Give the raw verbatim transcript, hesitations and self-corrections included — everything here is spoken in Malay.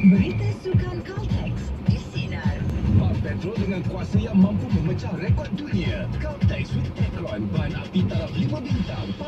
Berita sukan Caltex di Sinar. Bak petrol dengan kuasa yang mampu memecah rekod dunia. Caltex with Techron, bahan api taraf lima bintang.